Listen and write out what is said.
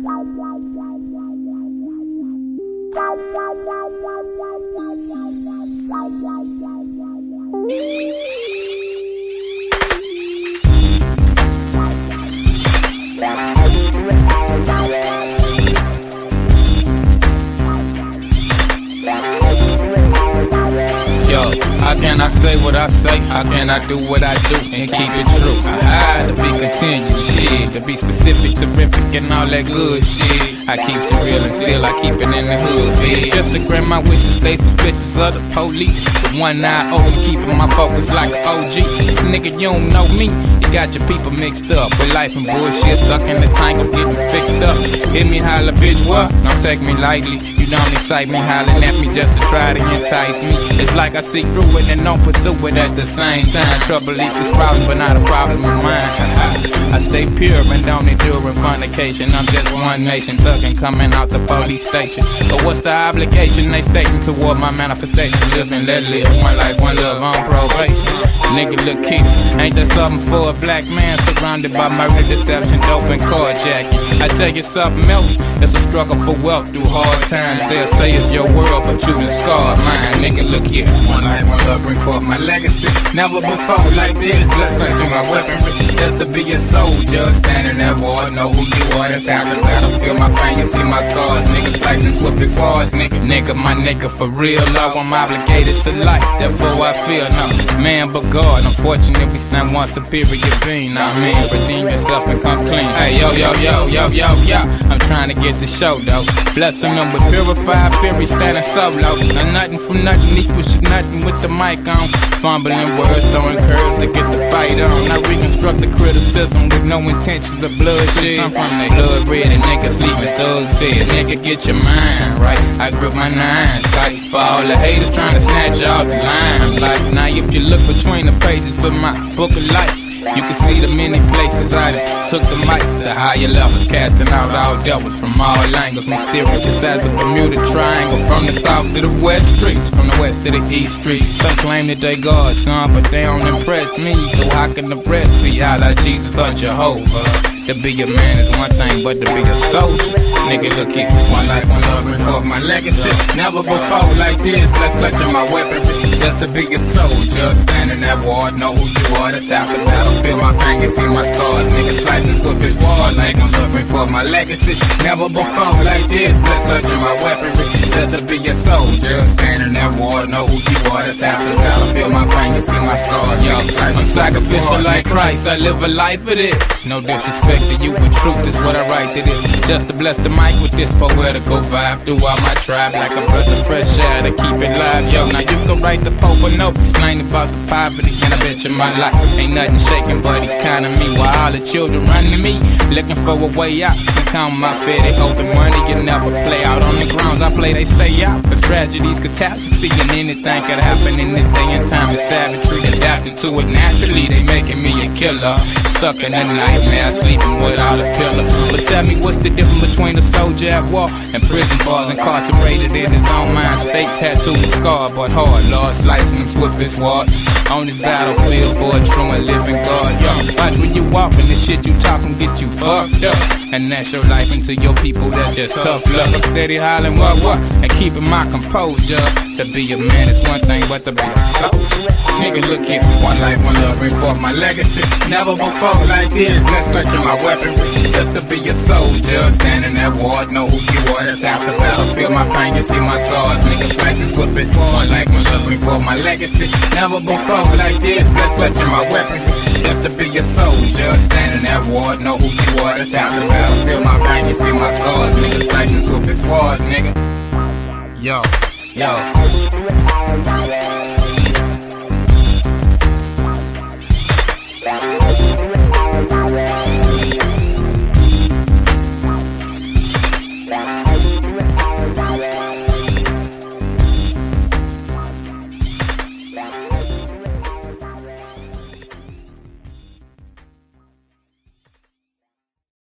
How can I say what I say? How can I do what I do and keep it true? I had to be continued, shit, to be specific, terrific, and all that good shit. I keep it real and still I keep it in the hood, bitch. Just to grant my wishes, stay suspicious of the police. With one eye open, keeping my focus like an OG. This nigga, you don't know me. You got your people mixed up with life and bullshit, stuck in the tangle, getting fixed up. Hit me, holla, bitch, what? Don't take me lightly. You don't excite me, hollering at me just to try to entice me. It's like I see through it and don't pursue it at the same time. Trouble equals problem, but not a problem of mine. I stay pure and don't endure fornication. I'm just one nation, thuggin' coming out the police station. So what's the obligation they stating toward my manifestation? Live and let live, one life, one love on probation. Nigga, look here, ain't that something for a black man surrounded by murder, deception, dope, and carjacking? I tell you something else, it's a struggle for wealth through hard times. They'll say it's your world, but you done scarred mine. Nigga, look here, one life, one love, bring forth my legacy. Never before like this, blessed through my weaponry. Just to be a soldier, standing at war, know who you are. That's how the battle feel my pain, you see my scars. Nigga, slicing swift as swords, nigga, my nigga, for real love, I'm obligated to life. Therefore I feel no man but God. Unfortunately, stand one superior being. I mean, redeem yourself and come clean. Hey, yo, I'm trying to get the show though. Blessing them with purified fury, standing solo. Now nothing from nothing equals shit, nothing with the mic on. Fumbling words, throwing curves to get the fight on. I reconstruct the criticism with no intentions of bloodshed. I'm from the blood red and niggas leaving thugs dead. Nigga, get your mind right. I grip my nine tight for all the haters trying to snatch you off the limelight. Now if you look between the pages of my book of life, you can see the many places I took the mic. The higher levels casting out all devils from all angles. Mysterious as the Bermuda Triangle. From the south to the west streets, from the west to the east streets. Some claim that they God, son, but they don't impress me. So how can the rest be Allah, Jesus, or Jehovah? To be a man is one thing, but to be a soldier, nigga, look here, one life, one love, bring forth my legacy. Never before like this, blessed clutching my weaponry. Just to be a soldier, standing at war, know who you are. That's after battle, feel my pain, you see my scars. Nigga, slicing with his war, like I'm looking for my legacy. Never before like this, blessed clutching my weaponry. Just to be a soldier, standing at war, know who you are. That's after battle, feel my pain, you see my scars. Yo, I'm sacrificial like Christ, I live a life of this. No disrespect to you, but truth is what I write to this. Just to bless the mic with this poetical vibe throughout my tribe, like a breath of fresh air to keep it live. Yo, now you can write the Pope a note, explain about the poverty, and I bet you my life ain't nothing shaking but economy. While all the children run to me, looking for a way out. Count my fare, they hoping money can never play out. On the grounds I play, they stay out. Cause tragedies, catastrophe, and anything could happen in this day and time. It's savagery, adapting to it naturally. They making me a killer, stuck in a nightmare, sleeping without a pillow. But tell me, what's the difference between a soldier at war and prison bars, incarcerated in his own mind state, tattooed and scarred, but hard, Lord, slicing them swift as swords. On this battlefield for a true and living God. Yo, watch when you walk and the shit you talking get you fucked up. And that's your life into your people, that's just tough luck. I'm steady hollering what, and keeping my composure. To be a man is one thing, but to be a soldier, nigga, look here, one life, one love, bring forth my legacy. Never before like this, blessed clutching my weaponry. Just to be a soldier, standing at war, know who you are. That's after battle, feel my pain, you see my scars. Nigga, slicing swift as one life, one love, bring forth my legacy. Never before like this, blessed clutching my weaponry. Just to be a soldier, standing at war, know who you are. That's after battle, feel my pain, you see my scars. Nigga, slicing swift as swords, nigga. Yo.